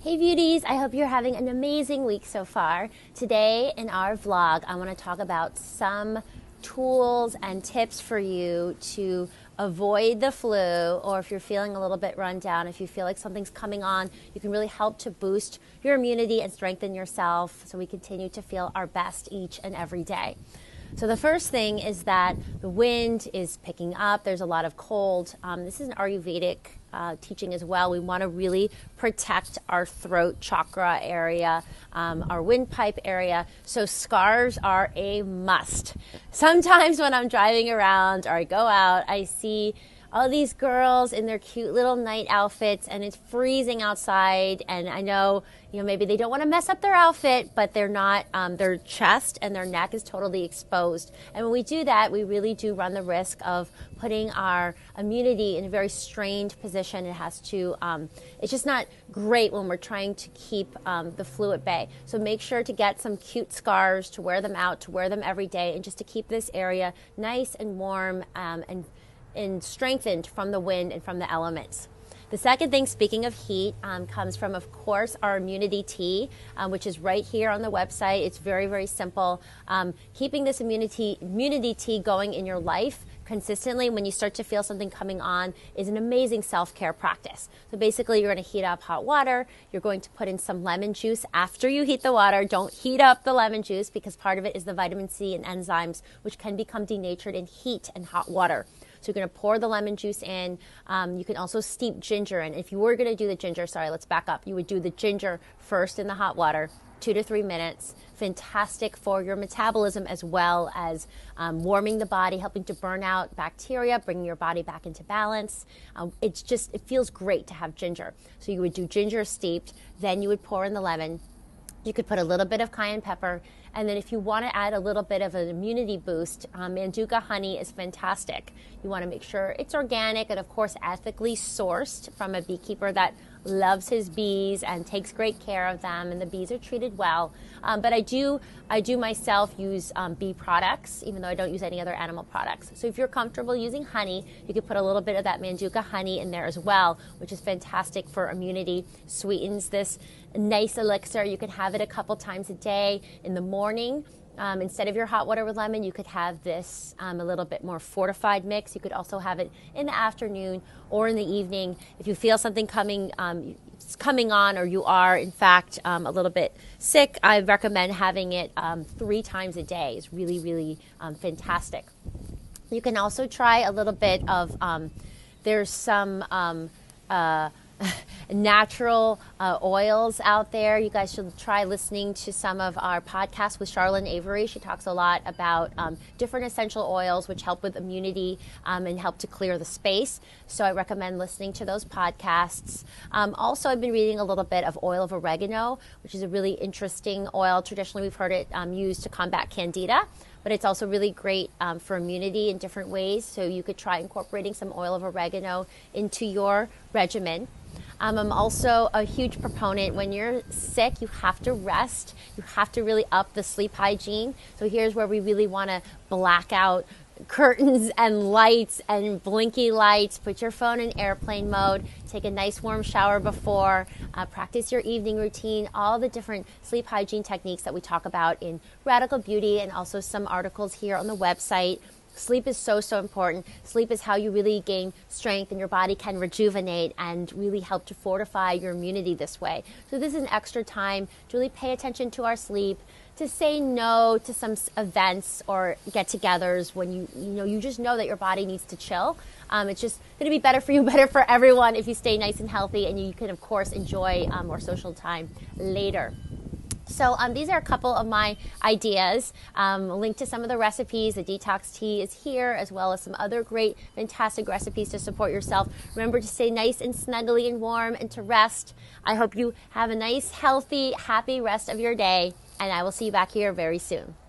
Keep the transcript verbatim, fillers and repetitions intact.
Hey beauties, I hope you're having an amazing week so far. Today in our vlog, I want to talk about some tools and tips for you to avoid the flu, or if you're feeling a little bit run down, if you feel like something's coming on, you can really help to boost your immunity and strengthen yourself so we continue to feel our best each and every day. So the first thing is that the wind is picking up. There's a lot of cold. Um, this is an Ayurvedic uh, teaching as well. We want to really protect our throat chakra area, um, our windpipe area. So scarves are a must. Sometimes when I'm driving around or I go out, I see all these girls in their cute little night outfits, and it's freezing outside, and I know, you know, maybe they don't want to mess up their outfit, but they're not, um, their chest and their neck is totally exposed. And when we do that, we really do run the risk of putting our immunity in a very strained position. It has to, um, it's just not great when we're trying to keep um, the flu at bay. So make sure to get some cute scarves, to wear them out, to wear them every day, and just to keep this area nice and warm um, and and strengthened from the wind and from the elements. The second thing, speaking of heat, um, comes from, of course, our immunity tea, um, which is right here on the website. It's very, very simple. Um, keeping this immunity immunity tea going in your life consistently when you start to feel something coming on is an amazing self-care practice. So basically, you're going to heat up hot water. You're going to put in some lemon juice after you heat the water. Don't heat up the lemon juice because part of it is the vitamin C and enzymes, which can become denatured in heat and hot water. So you're going to pour the lemon juice in. Um, you can also steep ginger in. If you were going to do the ginger, sorry, let's back up. You would do the ginger first in the hot water, two to three minutes. Fantastic for your metabolism as well as um, warming the body, helping to burn out bacteria, bringing your body back into balance. Um, it's just, it feels great to have ginger. So you would do ginger steeped, then you would pour in the lemon. You could put a little bit of cayenne pepper, and then if you want to add a little bit of an immunity boost, um, Manduka honey is fantastic. You want to make sure it's organic and, of course, ethically sourced from a beekeeper that loves his bees and takes great care of them, and the bees are treated well. Um, but I do, I do myself use um, bee products, even though I don't use any other animal products. So if you're comfortable using honey, you could put a little bit of that Manduka honey in there as well, which is fantastic for immunity. Sweetens this nice elixir. You can have it a couple times a day. In the morning, Um, instead of your hot water with lemon, you could have this um, a little bit more fortified mix. You could also have it in the afternoon or in the evening. If you feel something coming um, coming on, or you are, in fact, um, a little bit sick, I recommend having it um, three times a day. It's really, really um, fantastic. You can also try a little bit of, um, there's some um, uh, natural uh, oils out there. You guys should try listening to some of our podcasts with Charlene Avery. She talks a lot about um, different essential oils which help with immunity um, and help to clear the space. So I recommend listening to those podcasts. Um, also, I've been reading a little bit of oil of oregano, which is a really interesting oil. Traditionally, we've heard it um, used to combat candida, but it's also really great um, for immunity in different ways. So you could try incorporating some oil of oregano into your regimen. Um, I'm also a huge proponent, when you're sick, you have to rest. You have to really up the sleep hygiene. So here's where we really want to black out curtains and lights and blinky lights. Put your phone in airplane mode. Take a nice warm shower before. Uh, practice your evening routine. All the different sleep hygiene techniques that we talk about in Radical Beauty, and also some articles here on the website. Sleep is so, so important. Sleep is how you really gain strength, and your body can rejuvenate and really help to fortify your immunity this way. So this is an extra time to really pay attention to our sleep, to say no to some events or get-togethers when you, you know, you just know that your body needs to chill. Um, it's just going to be better for you, better for everyone if you stay nice and healthy, and you can, of course, enjoy um, more social time later. So um, these are a couple of my ideas. Um, a link to some of the recipes. The detox tea is here, as well as some other great, fantastic recipes to support yourself. Remember to stay nice and snuggly and warm, and to rest. I hope you have a nice, healthy, happy rest of your day, and I will see you back here very soon.